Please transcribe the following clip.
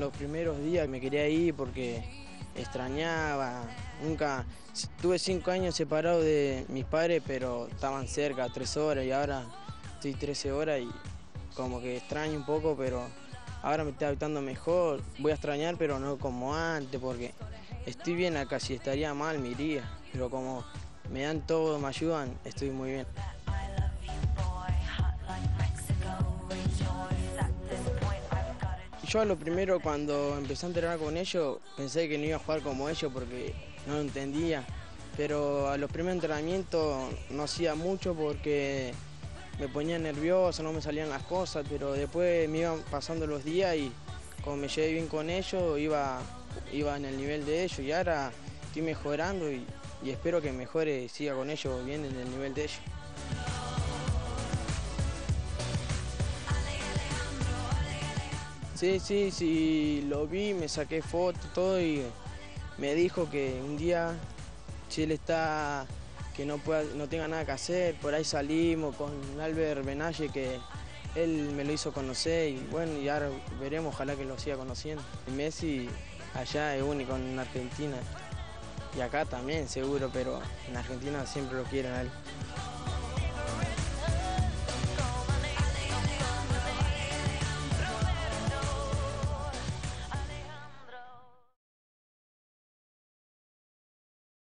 los primeros días me quería ir porque extrañaba, tuve 5 años separado de mis padres, pero estaban cerca, 3 horas, y ahora estoy 13 horas y como que extraño un poco, pero ahora me estoy adaptando mejor. Voy a extrañar, pero no como antes, porque estoy bien acá. Si estaría mal me iría, pero como me dan todo, me ayudan, estoy muy bien. Yo a lo primero, cuando empecé a entrenar con ellos, pensé que no iba a jugar como ellos porque no lo entendía, pero a los primeros entrenamientos no hacía mucho porque me ponía nervioso, no me salían las cosas, pero después me iban pasando los días y como me llevé bien con ellos, iba en el nivel de ellos, y ahora estoy mejorando y espero que mejore, siga con ellos bien en el nivel de ellos. Sí, lo vi, me saqué fotos, todo, y me dijo que un día, si él está, que no tenga nada que hacer, por ahí salimos con Albert Benaye, que él me lo hizo conocer, y bueno, y ahora veremos, ojalá que lo siga conociendo. Messi allá es único en Argentina, y acá también seguro, pero en Argentina siempre lo quieren a él.